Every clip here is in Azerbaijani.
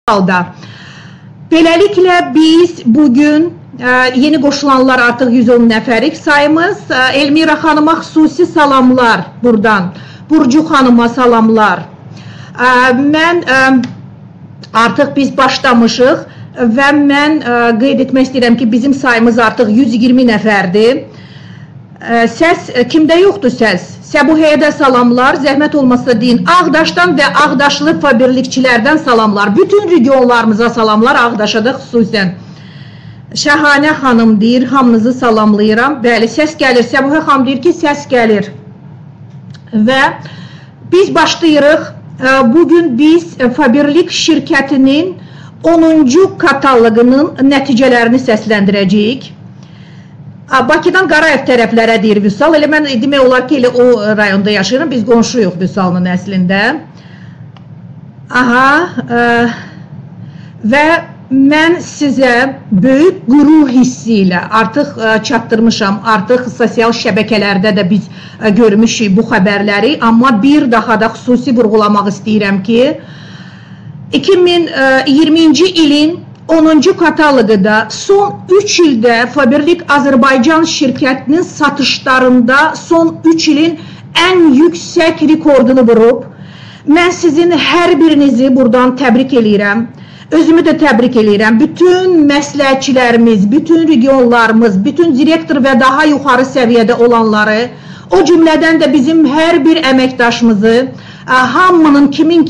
halda. Beləliklə biz bugün yeni qoşulanlar artıq 110 nəfərik sayımız. Elmira xanıma xüsusi salamlar buradan. Burcu xanıma salamlar. Mən artıq biz başlamışıq və mən qeyd etmək istəyirəm ki, bizim sayımız artıq 120 nəfərdir. Səs kimdə yoxdur səs? Səbuhəyə salamlar, zəhmət olmasa deyin. Ağdaşdan və Ağdaşlı fabrikçilərdən salamlar. Bütün regionlarımıza salamlar, Ağdaşa da xüsusən. Şəhanə xanım deyir, hamınızı salamlayıram. Bəli, səs gəlir. Səbuhə xanım deyir ki, səs gəlir. Və biz başlayırıq. Bugün biz Faberlik şirkətinin 10-cu kataloqunun nəticələrini səsləndirəcəyik. Bakıdan Qarayev tərəflərə deyir Vüsal. Elə mən demək olar ki, elə o rayonda yaşayıram. Biz qonşuyuq Vüsalın əslində. Və mən sizə böyük qürur hissi ilə artıq çatdırmışam. Artıq sosial şəbəkələrdə də biz görmüşük bu xəbərləri. Amma bir daha da xüsusi vurğulamaq istəyirəm ki, 2020-ci ilin 10-cu kataloqda son 3 ildə Faberlik Azərbaycan şirkətinin satışlarında son 3 ilin ən yüksək rekordunu vurub. Mən sizin hər birinizi buradan təbrik eləyirəm. Özümü də təbrik eləyirəm. Bütün məsləhətçilərimiz, bütün regionlarımız, bütün direktor və daha yuxarı səviyyədə olanları, o cümlədən də bizim hər bir əməkdaşımızı, hamının kimin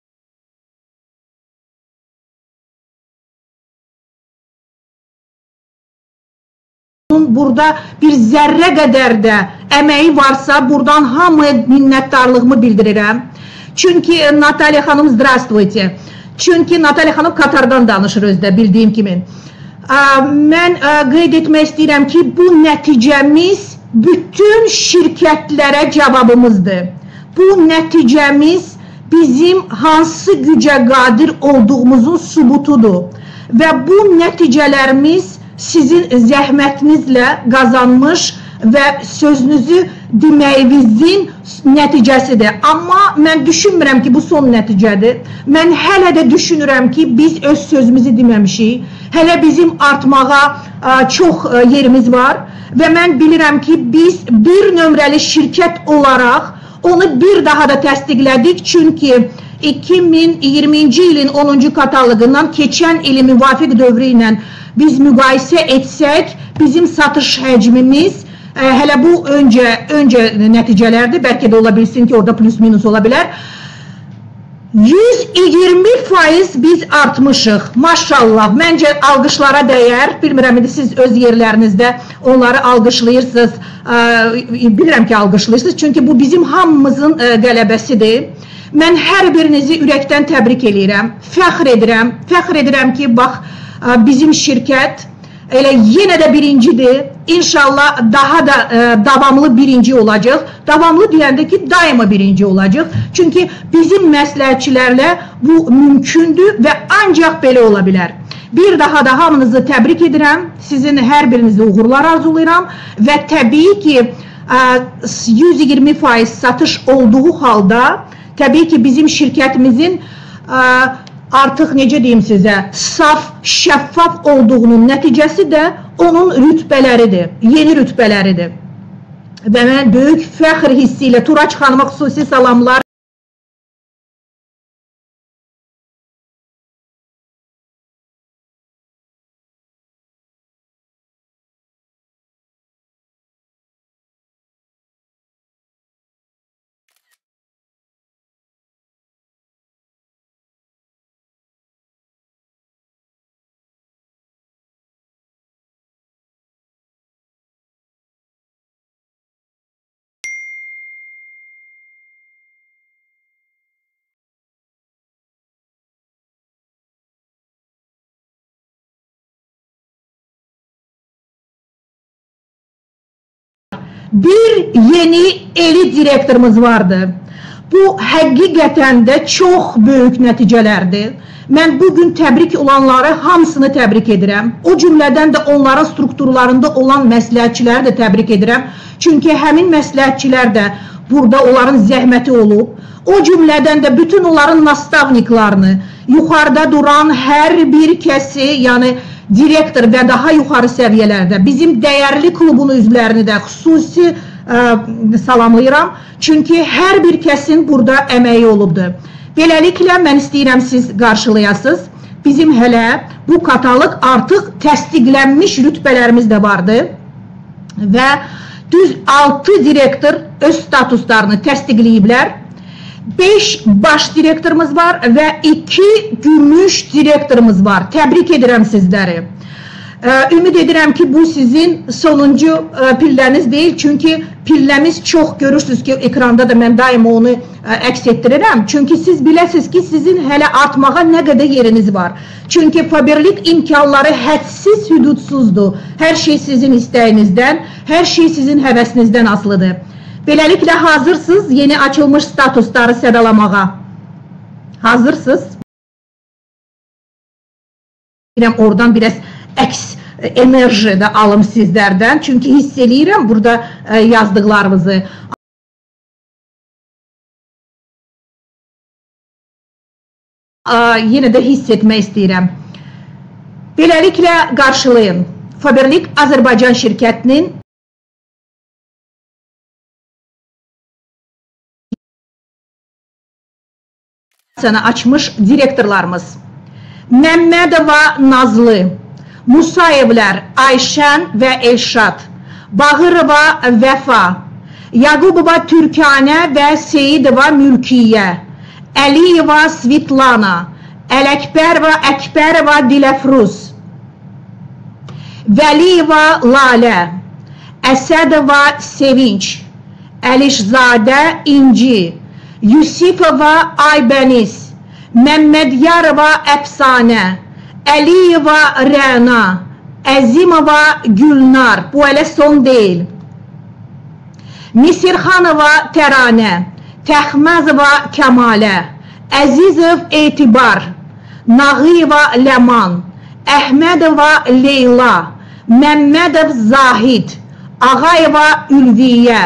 burada bir zərrə qədər də əməyi varsa, buradan hamıya minnətdarlığımı bildirirəm. Çünki Natalya xanım, zdravstvuyte. Çünki Natalya xanım Katardan danışır özdə, bildiyim kimi. Mən qeyd etmək istəyirəm ki, bu nəticəmiz bütün şirkətlərə cavabımızdır. Bu nəticəmiz bizim hansı gücə qadir olduğumuzun sübutudur. Və bu nəticələrimiz sizin zəhmətinizlə qazanmış və sözünüzü deməyinizin nəticəsidir. Amma mən düşünmürəm ki, bu son nəticədir. Mən hələ də düşünürəm ki, biz öz sözümüzü deməmişik. Hələ bizim artmağa çox yerimiz var və mən bilirəm ki, biz bir nömrəli şirkət olaraq onu bir daha da təsdiqlədik. Çünki 2020-ci ilin 10-cu kataloqundan keçən ili müvafiq dövrü ilə biz müqayisə etsək, bizim satış həcmimiz, hələ bu öncə nəticələrdir, bəlkə də ola bilsin ki, orada plus minus ola bilər. 120% biz artmışıq, maşallah. Məncə alqışlara dəyər, bilmirəm, siz öz yerlərinizdə onları alqışlayırsınız, bilirəm ki, alqışlayırsınız, çünki bu bizim hamımızın qələbəsidir. Mən hər birinizi ürəkdən təbrik edirəm, fəxr edirəm ki, bax, bizim şirkət elə yenə də birincidir. İnşallah daha da davamlı birinci olacaq. Davamlı deyəndə ki, daima birinci olacaq. Çünki bizim məsləhətçilərlə bu mümkündür və ancaq belə ola bilər. Bir daha da hamınızı təbrik edirəm. Sizin hər birinizə uğurlar arzulayıram və təbii ki, 120% satış olduğu halda, təbii ki, bizim şirkətimizin artıq necə deyim sizə, saf, şəffaf olduğunun nəticəsi də onun rütbələridir, yeni rütbələridir. Və mən böyük fəxr hissi ilə Turaç xanıma xüsusi salamlar. Bir yeni elit direktorumuz vardı. Bu həqiqətən də çox böyük nəticələrdir. Mən bugün təbrik olanları hamısını təbrik edirəm. O cümlədən də onların strukturlarında olan məsləhətçiləri də təbrik edirəm. Çünki həmin məsləhətçilər də burada onların zəhməti olub. O cümlədən də bütün onların nastavniklarını, yuxarıda duran hər bir kəsi, yəni direktor və daha yuxarı səviyyələrdə bizim dəyərli klubun üzvlərini də xüsusi salamlayıram. Çünki hər bir kəsin burada əməyi olubdur. Beləliklə, mən istəyirəm siz qarşılayasınız. Bizim hələ bu katalog artıq təsdiqlənmiş rütbələrimiz də vardı. Və düz 6 direktor öz statuslarını təsdiqləyiblər. 5 baş direktorumuz var və 2 gümüş direktorumuz var. Təbrik edirəm sizləri. Ümid edirəm ki, bu sizin sonuncu pilləniz deyil. Çünki pilləmiz çox, görürsünüz ki, ekranda da mən daima onu əks etdirirəm. Çünki siz biləsiniz ki, sizin hələ artmağa nə qədər yeriniz var. Çünki Faberlik imkanları hədsiz, hüdudsuzdur. Hər şey sizin istəyinizdən, hər şey sizin həvəsinizdən asılıdır. Beləliklə, hazırsınız yeni açılmış statusları sədalamağa. Hazırsınız? Oradan biraz əks enerji də alım sizlərdən. Çünki hiss eləyirəm burada yazdıqlarımızı. Yenə də hiss etmək istəyirəm. Beləliklə qarşılayın. Faberlik Azərbaycan şirkətinin açmış direktorlarımız. Məmmədova Nazlı, Musayevlər Ayşən və Elşad, Bağırova Vəfa, Yaqubova Türkanə və Seyidova Mülkiyyə, Əliyeva Svitlana, Ələkbərova Əkbərova Diləfruz, Vəliyeva Lalə, Əsədova Sevinç, Əlişzadə İnci, Yusifova Aybəniz, Məmmədyarova Əfsanə, Əliyeva Rəna, Əzimova Gülnar, bu hələ son deyil, Misirxanova Təranə, Təxməzova Kəmalə, Əzizov Etibar, Nağıyeva Ləman, Əhmədova Leyla, Məmmədov Zahid, Ağayeva Ülviyyə,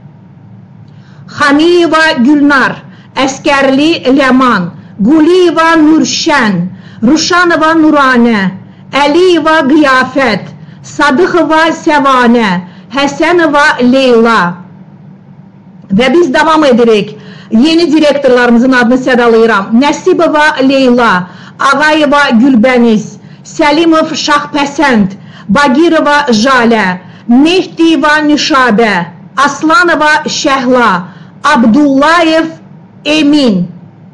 Xaniyeva Gülnar, Əskərli Ləman, Quliyeva Nurşən, Ruşanova Nuranə, Əliyeva Qiyafət, Sadıxova Səvanə, Həsənova Leyla. Və biz davam edirik. Yeni direktorlarımızın adını sədalıyıram. Nəsibova Leyla, Ağayeva Gülbəniz, Səlimov Şahpəsənd, Bagirova Jalə, Mehdiyeva Nüşabə, Aslanova Şəhla, Abdullayev Emin.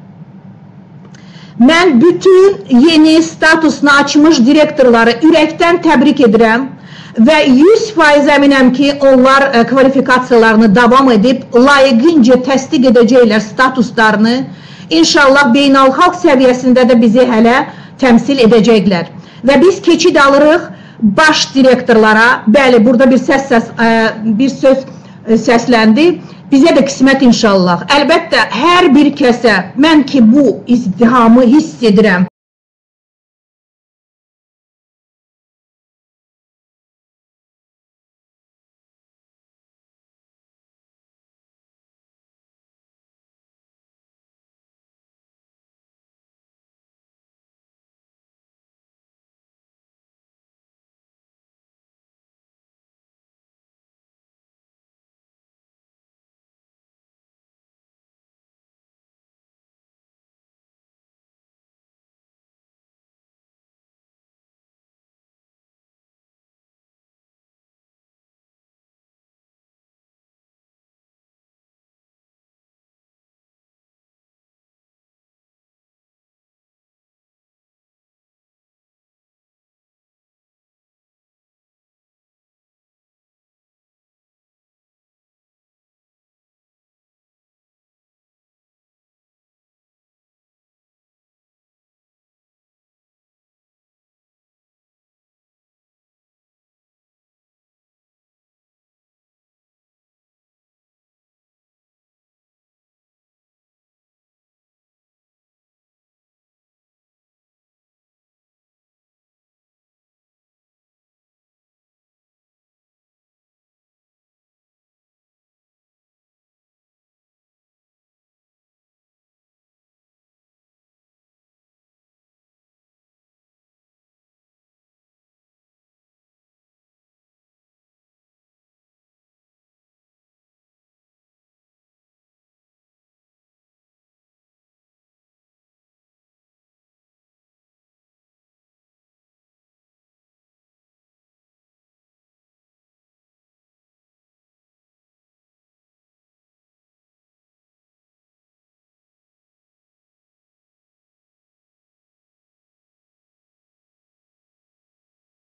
Mən bütün yeni statusunu açmış direktorları ürəkdən təbrik edirəm və 100% əminəm ki, onlar kvalifikasiyalarını davam edib, layiqincə təsdiq edəcəklər statuslarını. İnşallah beynəlxalq səviyyəsində də bizi hələ təmsil edəcəklər. Və biz keçid alırıq baş direktorlara. Bəli, burada bir söz səsləndi. Bizə də qismət inşallah. Əlbəttə, hər bir kəsə, mən ki bu izdihamı hiss edirəm.